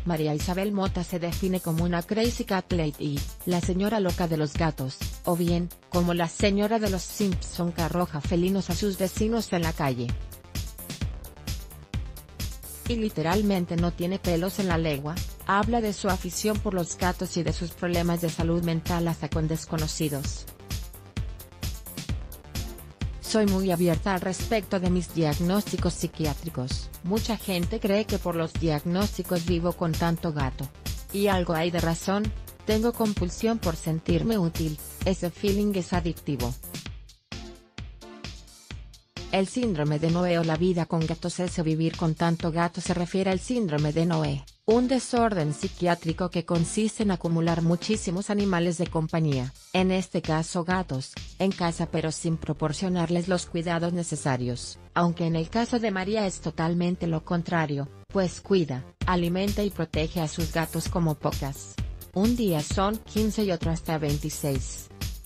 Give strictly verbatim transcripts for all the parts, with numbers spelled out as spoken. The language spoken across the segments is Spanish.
María Isabel Mota se define como una crazy cat lady, la señora loca de los gatos, o bien, como la señora de los Simpson que arroja felinos a sus vecinos en la calle. Y literalmente no tiene pelos en la lengua, habla de su afición por los gatos y de sus problemas de salud mental hasta con desconocidos. Soy muy abierta al respecto de mis diagnósticos psiquiátricos. Mucha gente cree que por los diagnósticos vivo con tanto gato. Y algo hay de razón, tengo compulsión por sentirme útil, ese feeling es adictivo. El síndrome de Noé o la vida con gatos es o vivir con tanto gato se refiere al síndrome de Noé, un desorden psiquiátrico que consiste en acumular muchísimos animales de compañía, en este caso gatos, en casa pero sin proporcionarles los cuidados necesarios, aunque en el caso de María es totalmente lo contrario, pues cuida, alimenta y protege a sus gatos como pocas. Un día son quince y otro hasta veintiséis.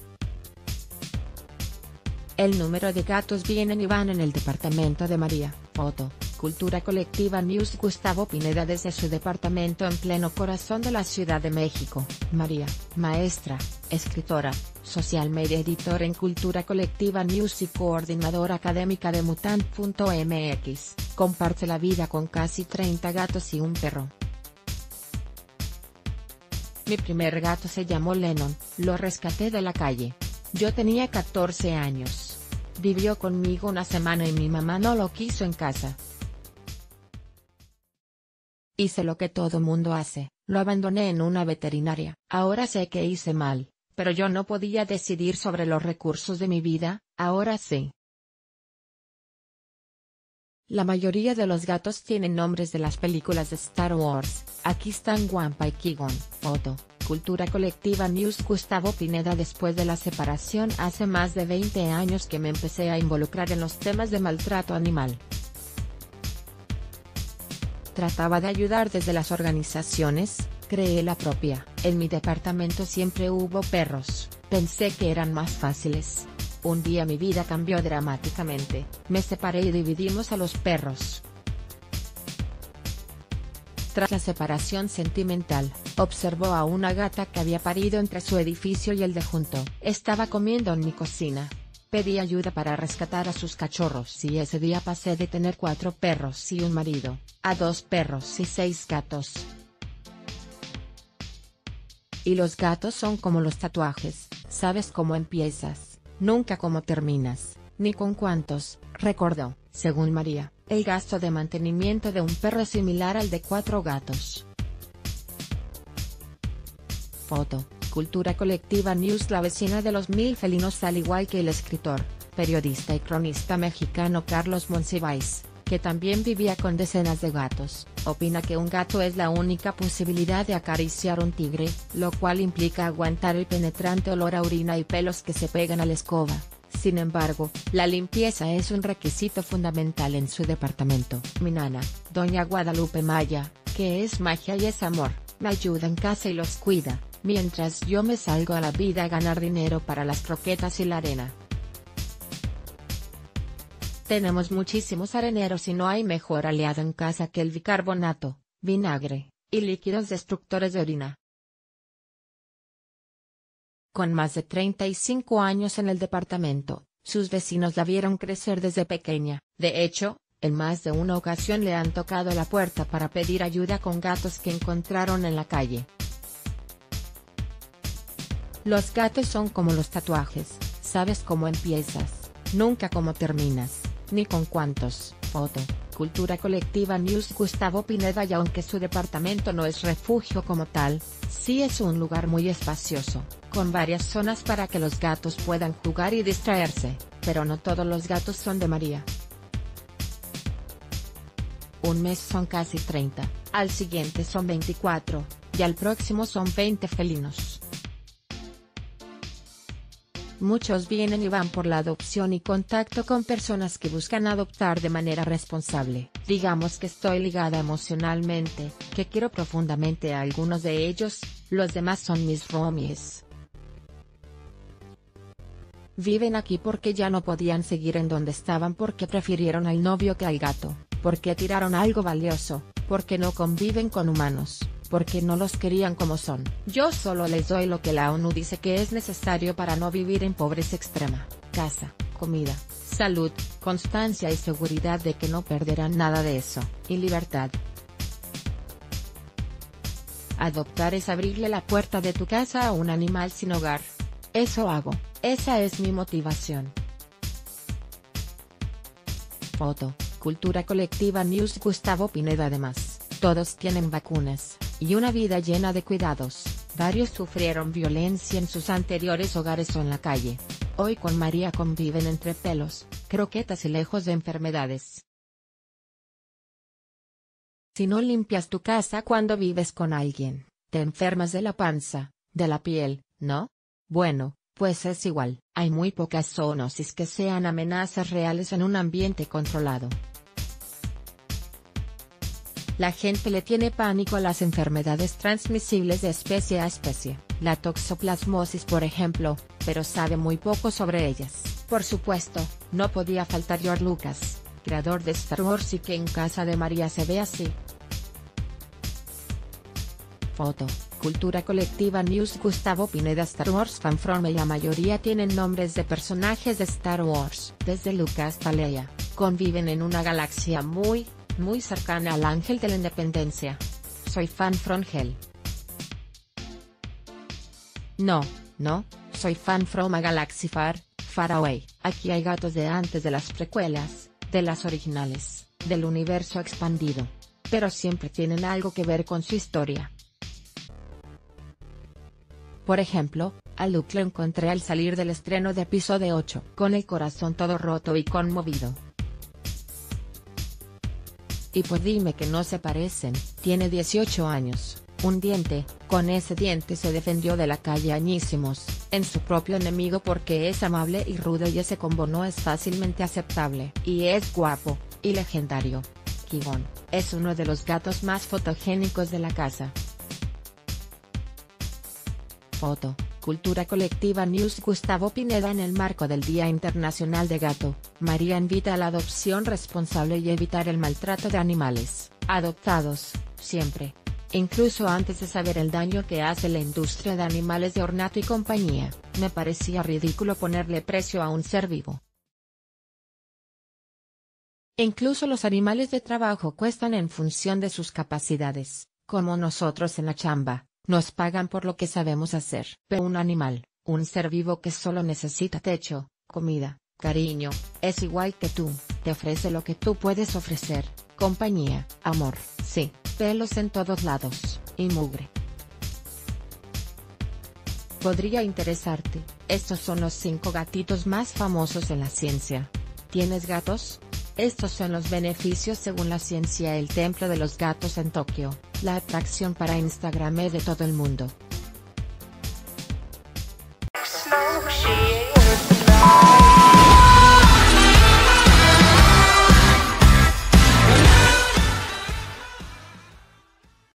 El número de gatos vienen y van en el departamento de María. Foto, Cultura Colectiva News. Gustavo Pineda desde su departamento en pleno corazón de la Ciudad de México. María, maestra, escritora, social media editor en Cultura Colectiva News y coordinadora académica de Mutant punto m x, comparte la vida con casi treinta gatos y un perro. Mi primer gato se llamó Lennon, lo rescaté de la calle. Yo tenía catorce años. Vivió conmigo una semana y mi mamá no lo quiso en casa. Hice lo que todo mundo hace, lo abandoné en una veterinaria. Ahora sé que hice mal, pero yo no podía decidir sobre los recursos de mi vida, ahora sí. La mayoría de los gatos tienen nombres de las películas de Star Wars. Aquí están Wampa y Qui-Gon. Foto, Cultura Colectiva News. Gustavo Pineda. Después de la separación hace más de veinte años que me empecé a involucrar en los temas de maltrato animal. Trataba de ayudar desde las organizaciones, creé la propia. En mi departamento siempre hubo perros, pensé que eran más fáciles. Un día mi vida cambió dramáticamente, me separé y dividimos a los perros. Tras la separación sentimental, observó a una gata que había parido entre su edificio y el de junto. Estaba comiendo en mi cocina. Pedí ayuda para rescatar a sus cachorros y ese día pasé de tener cuatro perros y un marido, a dos perros y seis gatos. Y los gatos son como los tatuajes, sabes cómo empiezas, nunca cómo terminas, ni con cuántos, recordó. Según María, el gasto de mantenimiento de un perro es similar al de cuatro gatos. Foto, Cultura Colectiva News. La vecina de los mil felinos, al igual que el escritor, periodista y cronista mexicano Carlos Monsiváis, que también vivía con decenas de gatos, opina que un gato es la única posibilidad de acariciar un tigre, lo cual implica aguantar el penetrante olor a orina y pelos que se pegan a la escoba. Sin embargo, la limpieza es un requisito fundamental en su departamento. Mi nana, doña Guadalupe Maya, que es magia y es amor, me ayuda en casa y los cuida, mientras yo me salgo a la vida a ganar dinero para las croquetas y la arena. Tenemos muchísimos areneros y no hay mejor aliado en casa que el bicarbonato, vinagre, y líquidos destructores de orina. Con más de treinta y cinco años en el departamento, sus vecinos la vieron crecer desde pequeña. De hecho, en más de una ocasión le han tocado la puerta para pedir ayuda con gatos que encontraron en la calle. Los gatos son como los tatuajes, sabes cómo empiezas, nunca cómo terminas, ni con cuántos. Foto, Cultura Colectiva News. Gustavo Pineda. Y aunque su departamento no es refugio como tal, sí es un lugar muy espacioso, con varias zonas para que los gatos puedan jugar y distraerse, pero no todos los gatos son de María. Un mes son casi treinta, al siguiente son veinticuatro, y al próximo son veinte felinos. Muchos vienen y van por la adopción y contacto con personas que buscan adoptar de manera responsable. Digamos que estoy ligada emocionalmente, que quiero profundamente a algunos de ellos, los demás son mis roomies. Viven aquí porque ya no podían seguir en donde estaban, porque prefirieron al novio que al gato, porque tiraron algo valioso, porque no conviven con humanos, porque no los querían como son. Yo solo les doy lo que la ONU dice que es necesario para no vivir en pobreza extrema: casa, comida, salud, constancia y seguridad de que no perderán nada de eso, y libertad. Adoptar es abrirle la puerta de tu casa a un animal sin hogar. Eso hago, esa es mi motivación. Foto, Cultura Colectiva News. Gustavo Pineda. Además, todos tienen vacunas, y una vida llena de cuidados. Varios sufrieron violencia en sus anteriores hogares o en la calle. Hoy con María conviven entre pelos, croquetas y lejos de enfermedades. Si no limpias tu casa cuando vives con alguien, te enfermas de la panza, de la piel, ¿no? Bueno, pues es igual, hay muy pocas zoonosis que sean amenazas reales en un ambiente controlado. La gente le tiene pánico a las enfermedades transmisibles de especie a especie, la toxoplasmosis por ejemplo, pero sabe muy poco sobre ellas. Por supuesto, no podía faltar George Lucas, creador de Star Wars, y que en casa de María se ve así. Foto, Cultura Colectiva News. Gustavo Pineda. Star Wars fanfrome. La mayoría tienen nombres de personajes de Star Wars. Desde Luke hasta Leia, conviven en una galaxia muy, muy cercana al Ángel de la Independencia. Soy fan from hell. No, no, soy fan from a galaxy far, far away. Aquí hay gatos de antes de las precuelas, de las originales, del universo expandido. Pero siempre tienen algo que ver con su historia. Por ejemplo, a Luke lo encontré al salir del estreno de episodio ocho, con el corazón todo roto y conmovido. Y pues dime que no se parecen, tiene dieciocho años, un diente, con ese diente se defendió de la calle añísimos, en su propio enemigo porque es amable y rudo y ese combo no es fácilmente aceptable. Y es guapo, y legendario. Qui-Gon, es uno de los gatos más fotogénicos de la casa. Foto, Cultura Colectiva News. Gustavo Pineda. En el marco del Día Internacional de Gato, María invita a la adopción responsable y evitar el maltrato de animales adoptados, siempre, incluso antes de saber el daño que hace la industria de animales de ornato y compañía. Me parecía ridículo ponerle precio a un ser vivo. Incluso los animales de trabajo cuestan en función de sus capacidades, como nosotros en la chamba. Nos pagan por lo que sabemos hacer. Pero un animal, un ser vivo que solo necesita techo, comida, cariño, es igual que tú, te ofrece lo que tú puedes ofrecer: compañía, amor, sí, pelos en todos lados, y mugre. Podría interesarte, estos son los cinco gatitos más famosos en la ciencia. ¿Tienes gatos? Estos son los beneficios según la ciencia. El templo de los gatos en Tokio, la atracción para Instagram de todo el mundo.